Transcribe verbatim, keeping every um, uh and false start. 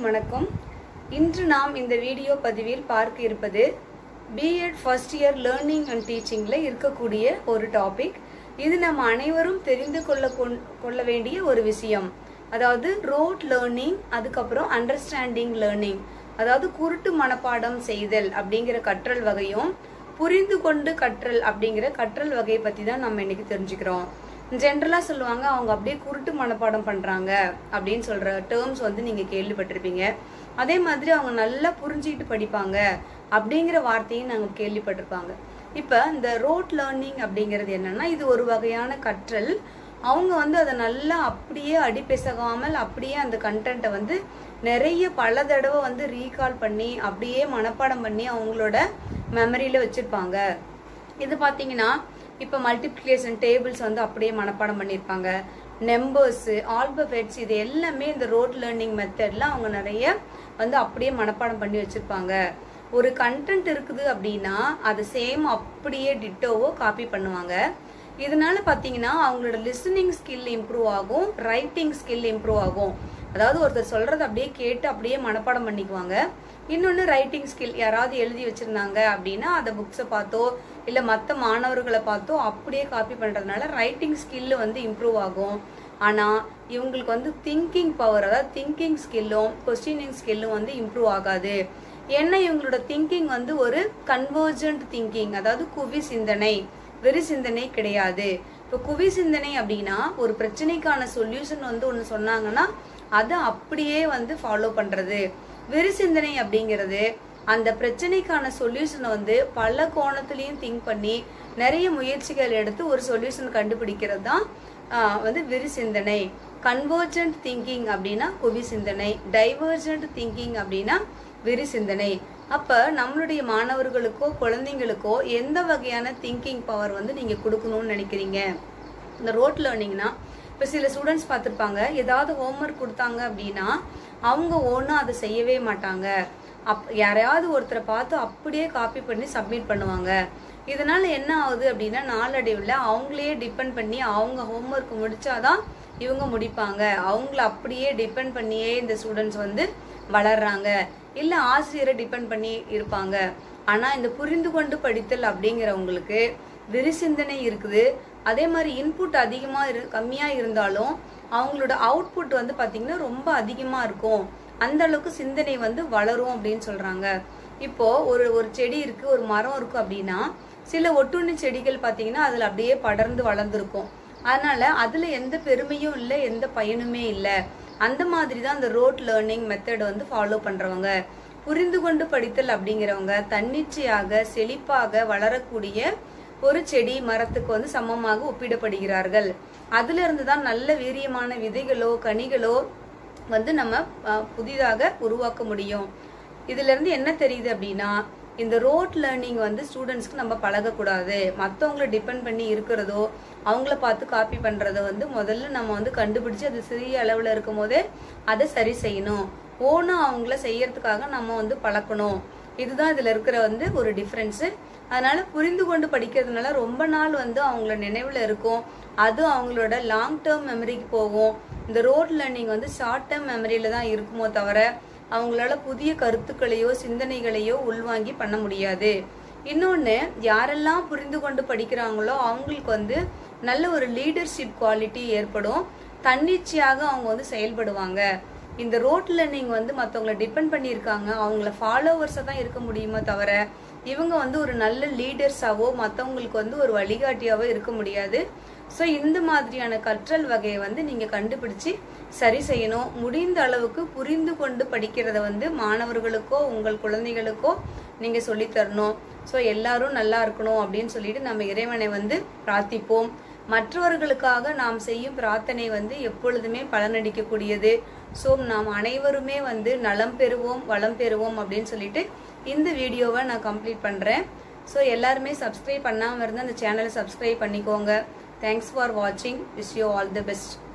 வணக்கம். இன்று நாம் இந்த வீடியோ பதிவில் பார்க்க இருப்பது BEd first year learning and டீச்சிங்ல இருக்கக்கூடிய ஒரு டாபிக். இது நம்ம அனைவரும் தெரிந்து கொள்ள கொள்ள வேண்டிய ஒரு விஷயம். அதாவது ரோட் லேர்னிங், அதுக்கப்புறம் அண்டர்ஸ்டாண்டிங் லேர்னிங், அதாவது குருட்டு மனப்பாடம் செய்தல் அப்படிங்கிற கற்றல் வகையும் புரிந்து கொண்டு கற்றல் அப்படிங்கிற கற்றல் வகையை பத்தி தான் நம்ம இன்னைக்கு தெரிஞ்சுக்கிறோம். ஜென்ரலா சொல்லுவாங்க அவங்க அப்படியே குருட்டு மனப்பாடம் பண்றாங்க அப்படின்னு சொல்ற டேர்ம்ஸ் வந்து நீங்க கேள்விப்பட்டிருப்பீங்க. அதே மாதிரி அவங்க நல்லா புரிஞ்சுக்கிட்டு படிப்பாங்க அப்படிங்கிற வார்த்தையும் நாங்க கேள்விப்பட்டிருப்பாங்க. இப்ப இந்த ரோட் லேர்னிங் அப்படிங்கிறது என்னன்னா, இது ஒரு வகையான கற்றல். அவங்க வந்து அதை நல்லா அப்படியே அடிப்பெசகாமல் அப்படியே அந்த கண்டென்ட்டை வந்து நிறைய பல தடவை வந்து ரீகால் பண்ணி அப்படியே மனப்பாடம் பண்ணி அவங்களோட மெமரியில வச்சிருப்பாங்க. இது பாத்தீங்கன்னா இப்போ மல்டிப்ளிகேஷன் டேபிள்ஸ் வந்து அப்படியே மனப்பாடம் பண்ணியிருப்பாங்க. நம்பர்ஸ், ஆல்பபெட்ஸ், இது எல்லாமே இந்த ரோட் லேர்னிங் மெத்தட்ல அவங்க நிறைய வந்து அப்படியே மனப்பாடம் பண்ணி வச்சிருப்பாங்க. ஒரு கண்டென்ட் இருக்குது அப்படின்னா அது சேம் அப்படியே டிட்டோவோ காப்பி பண்ணுவாங்க. இதனால பாத்தீங்கன்னா அவங்களோட லிசனிங் ஸ்கில் இம்ப்ரூவ் ஆகும், ரைட்டிங் ஸ்கில் இம்ப்ரூவ் ஆகும். அதாவது ஒருத்தர் சொல்றது அப்படியே கேட்டு அப்படியே மனப்பாடம் பண்ணிக்குவாங்க. இன்னொன்னு ரைட்டிங் ஸ்கில், யாராவது எழுதி வச்சிருந்தாங்க அப்படின்னா அதை புக்ஸை பார்த்தோ இல்ல மற்ற மாணவர்களை பார்த்தோ அப்படியே காப்பி பண்றதுனால ரைட்டிங் ஸ்கில் வந்து இம்ப்ரூவ் ஆகும். ஆனா இவங்களுக்கு வந்து திங்கிங் பவர், அதாவது திங்கிங் ஸ்கில்லும் கொஸ்டினிங் ஸ்கில்லும் வந்து இம்ப்ரூவ் ஆகாது. ஏன்னா இவங்களோட திங்கிங் வந்து ஒரு கன்வர்ஜென்ட் திங்கிங், அதாவது குவி சிந்தனை, வெறி சிந்தனை கிடையாது. இப்போ குவி சிந்தனை அப்படின்னா ஒரு பிரச்சனைக்கான சொல்யூஷன் வந்து ஒன்று சொன்னாங்கன்னா அதை அப்படியே வந்து ஃபாலோ பண்றது. வெறி சிந்தனை அப்படிங்கிறது அந்த பிரச்சனைக்கான சொல்யூஷனை வந்து பல கோணத்திலையும் திங்க் பண்ணி நிறைய முயற்சிகள் எடுத்து ஒரு சொல்யூஷன் கண்டுபிடிக்கிறது தான் வந்து வெறி சிந்தனை. கன்வர்ஜென்ட் திங்கிங் அப்படின்னா குவி சிந்தனை, டைவர்ஜென்ட் திங்கிங் அப்படின்னா வெறி சிந்தனை. அப்ப நம்மளுடைய மாணவர்களுக்கோ குழந்தைங்களுக்கோ எந்த வகையான திங்கிங் பவர் வந்து நீங்க கொடுக்கணும்னு நினைக்கிறீங்க? இந்த ரோட் லேர்னிங்னா இப்ப சில ஸ்டூடெண்ட்ஸ் பார்த்திருப்பாங்க, ஏதாவது ஹோம்ஒர்க் கொடுத்தாங்க அப்படின்னா அவங்க ஒன்றும் அதை செய்யவே மாட்டாங்க. அப் யாரையாவது ஒருத்தரை பார்த்து அப்படியே காப்பி பண்ணி சப்மிட் பண்ணுவாங்க. இதனால என்ன ஆகுது அப்படின்னா நாளடைவில் அவங்களே டிபெண்ட் பண்ணி அவங்க ஹோம்ஒர்க் முடிச்சாதான் இவங்க முடிப்பாங்க. அவங்கள அப்படியே டிபெண்ட் பண்ணியே இந்த ஸ்டூடெண்ட்ஸ் வந்து வளர்றாங்க. இல்ல ஆசிரியரை டிபெண்ட் பண்ணி இருப்பாங்க. ஆனா இந்த புரிந்து கொண்டு படித்தல் அப்படிங்கிறவங்களுக்கு வெறி சிந்தனை இருக்குது. அதே மாதிரி இன்புட் அதிகமா இரு கம்மியா இருந்தாலும் அவங்களோட அவுட்புட் வந்து பாத்தீங்கன்னா ரொம்ப அதிகமா இருக்கும். அந்த அளவுக்கு சிந்தனை வந்து வளரும் அப்படின்னு சொல்றாங்க. இப்போ ஒரு ஒரு செடி இருக்கு, ஒரு மரம் இருக்கு அப்படின்னா சில ஒட்டுண்ணி செடிகள் பாத்தீங்கன்னா அதுல அப்படியே படர்ந்து வளர்ந்துருக்கும். அதனால அதுல எந்த பெருமையும் இல்லை, எந்த பயனுமே இல்லை. அந்த மாதிரி தான் அந்த ரோட் லேர்னிங் மெத்தட் வந்து ஃபாலோ பண்றவங்க. புரிந்து கொண்டு படித்தல் அப்படிங்கிறவங்க தன்னிச்சையாக செழிப்பாக வளரக்கூடிய ஒரு செடி மரத்துக்கு வந்து சமமாக ஒப்பிடப்படுகிறார்கள். அதுல இருந்துதான் நல்ல வீரியமான விதைகளோ கனிகளோ வந்து நம்ம புதிதாக உருவாக்க முடியும். இதுல இருந்து என்ன தெரியுது அப்படின்னா, இந்த ரோட் லேர்னிங் வந்து ஸ்டூடெண்ட்ஸ்க்கு நம்ம பழகக்கூடாது. மற்றவங்களை டிபெண்ட் பண்ணி இருக்கிறதோ அவங்கள பார்த்து காப்பி பண்றதோ வந்து முதல்ல நம்ம வந்து கண்டுபிடிச்சு அது சிறிய அளவுல இருக்கும் போதே அதை சரி செய்யணும். ஓனா அவங்கள செய்யறதுக்காக நம்ம வந்து பழக்கணும். இதுதான் இதுல இருக்கிற வந்து ஒரு டிஃபரன்ஸ். அதனால புரிந்து கொண்டு படிக்கிறதுனால ரொம்ப நாள் வந்து அவங்கள நினைவுல இருக்கும். அது அவங்களோட லாங் டேர்ம் மெமரிக்கு போகும். இந்த ரோட் லேர்னிங் வந்து ஷார்ட் டேர்ம் மெமரியில தான் இருக்குமோ தவிர அவங்களால புதிய கருத்துக்களையோ சிந்தனைகளையோ உள்வாங்கி பண்ண முடியாது. இன்னொன்னு, யாரெல்லாம் புரிந்து கொண்டு படிக்கிறாங்களோ அவங்களுக்கு வந்து நல்ல ஒரு லீடர்ஷிப் குவாலிட்டி ஏற்படும். தன்னிச்சையாக அவங்க வந்து செயல்படுவாங்க. இந்த ரோட் லேர்னிங் வந்து மற்றவங்களை டிபெண்ட் பண்ணி இருக்காங்க, அவங்கள ஃபாலோவர்ஸா தான் இருக்க முடியுமோ தவிர இவங்க வந்து ஒரு நல்ல லீடர்ஸாவோ மற்றவங்களுக்கு வந்து ஒரு வழிகாட்டியாவோ இருக்க முடியாது. ஸோ இந்த மாதிரியான கற்றல் வகையை வந்து நீங்க கண்டுபிடிச்சு சரி செய்யணும். முடிந்த அளவுக்கு புரிந்து கொண்டு படிக்கிறத வந்து மாணவர்களுக்கோ உங்கள் குழந்தைகளுக்கோ நீங்க சொல்லி தரணும். ஸோ எல்லாரும் நல்லா இருக்கணும் அப்படின்னு சொல்லிட்டு நம்ம இறைவனை வந்து பிரார்த்திப்போம். மற்றவர்களுக்காக நாம் செய்யும் பிரார்த்தனை வந்து எப்பொழுதுமே பலனடிக்கக்கூடியது. ஸோ நாம் அனைவருமே வந்து நலம் பெறுவோம், வளம் பெறுவோம் அப்படின்னு சொல்லிட்டு இந்த வீடியோவை நான் கம்ப்ளீட் பண்றேன். ஸோ எல்லாருமே சப்ஸ்கிரைப் பண்ணாமல் இருந்தால் அந்த சேனலை சப்ஸ்கிரைப் பண்ணிக்கோங்க. தேங்க்ஸ் ஃபார் வாட்சிங். Wish you all the best.